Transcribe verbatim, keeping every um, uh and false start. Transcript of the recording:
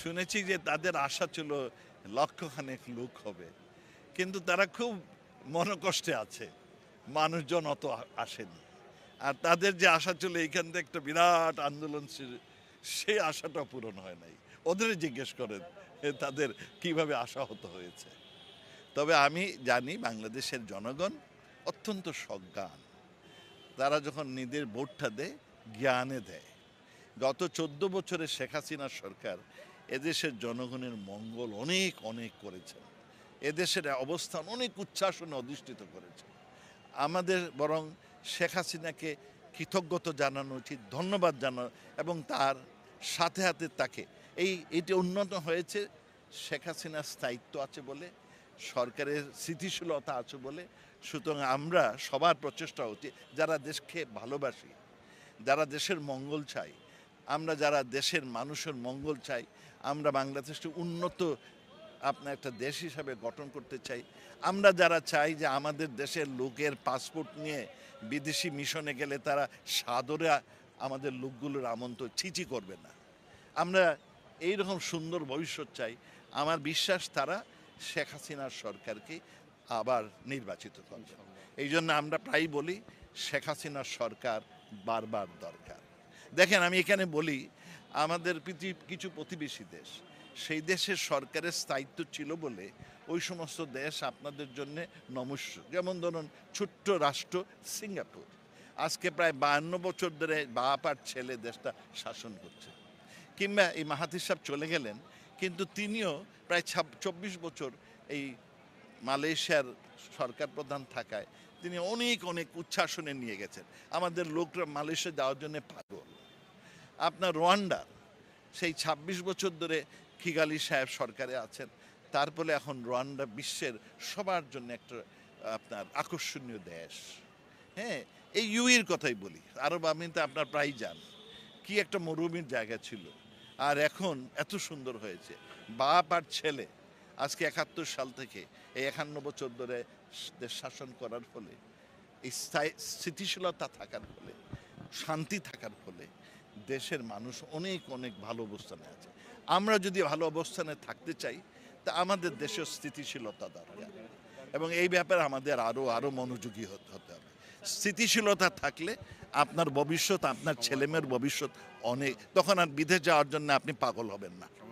শুনেছি যে তাদের আশা ছিল লক্ষখানেক লোক হবে, কিন্তু তারা খুব মনোকষ্টে আছে, মানুষজন অত আসেনি। আর তাদের যে আশা ছিল এইখান থেকে একটা বিরাট আন্দোলন, সেই আশাটা পূরণ হয় নাই। ওদের জিজ্ঞেস করেন তাদের কিভাবে আশাহত হয়েছে। তবে আমি জানি বাংলাদেশের জনগণ অত্যন্ত সজ্ঞান। তারা যখন নিজের ভোটটা দেয় জ্ঞানে দেয়। গত চোদ্দ বছরে শেখ হাসিনার সরকার এদেশের জনগণের মঙ্গল অনেক অনেক করেছে, এদেশের অবস্থান অনেক উচ্ছ্বাসনে অধিষ্ঠিত করেছে। আমাদের বরং শেখ হাসিনাকে কৃতজ্ঞতা জানানো উচিত, ধন্যবাদ জানানো, এবং তার সাথে সাথে তাকে এই এটি উন্নত হয়েছে শেখ হাসিনার স্থায়িত্ব আছে বলে, সরকারের স্থিতিশীলতা আছে বলে। সুতরাং আমরা সবার প্রচেষ্টা উচিত, যারা দেশকে ভালোবাসি, যারা দেশের মঙ্গল চাই, আমরা যারা দেশের মানুষের মঙ্গল চাই, আমরা বাংলাদেশকে উন্নত আপনার একটা দেশ হিসাবে গঠন করতে চাই, আমরা যারা চাই যে আমাদের দেশের লোকের পাসপোর্ট নিয়ে বিদেশি মিশনে গেলে তারা সাদরে আমাদের লোকগুলোর আমন্ত্রণ ছিচি করবে না, আমরা এই রকম সুন্দর ভবিষ্যৎ চাই। আমার বিশ্বাস তারা শেখ হাসিনার সরকারকে আবার নির্বাচিত করবে। এই জন্য আমরা প্রায়ই বলি শেখ হাসিনার সরকার বারবার দরকার। দেখেন, আমি এখানে বলি আমাদের কিছু প্রতিবেশী দেশ, সেই দেশের সরকারের স্থায়িত্ব ছিল বলে ওই সমস্ত দেশ আপনাদের জন্য নমস্য। যেমন ধরুন ছোট্ট রাষ্ট্র সিঙ্গাপুর, আজকে প্রায় বায়ান্ন বছর ধরে বাপ আর ছেলে দেশটা শাসন করছে। কিংবা এই মাহাথির সাহেব চলে গেলেন, কিন্তু তিনিও প্রায় চব্বিশ বছর এই মালয়েশিয়ার সরকার প্রধান থাকায় তিনি অনেক অনেক উচ্ছ্বাসনে নিয়ে গেছেন। আমাদের লোকরা মালয়েশিয়া যাওয়ার জন্য পাগল। আপনার রোয়ান্ডার সেই ছাব্বিশ বছর ধরে কিগালি সাহেব সরকারে আছেন, তারপরে এখন রোয়ান্ডা বিশ্বের সবার জন্য একটা আপনার আকর্ষণীয় দেশ। হ্যাঁ, এই ইউএর কথাই বলি, আরব আমিরাতে আপনার প্রায় যান, কি একটা মরুভূমির জায়গা ছিল, আর এখন এত সুন্দর হয়েছে। বাপ আর ছেলে আজকে একাত্তর সাল থেকে এই একান্ন বছর ধরে দেশ শাসন করার ফলে, এই স্থায়ী স্থিতিশীলতা থাকার ফলে, শান্তি থাকার ফলে দেশের মানুষ অনেক অনেক ভালো অবস্থানে আছে। আমরা যদি ভালো অবস্থানে থাকতে চাই তা আমাদের দেশের স্থিতিশীলতা দরকার, এবং এই ব্যাপারে আমাদের আরও আরও মনোযোগী হতে হবে। স্থিতিশীলতা থাকলে আপনার ভবিষ্যৎ, আপনার ছেলেমেয়ের ভবিষ্যৎ অনেক, তখন আর বিদেশ যাওয়ার জন্য আপনি পাগল হবেন না।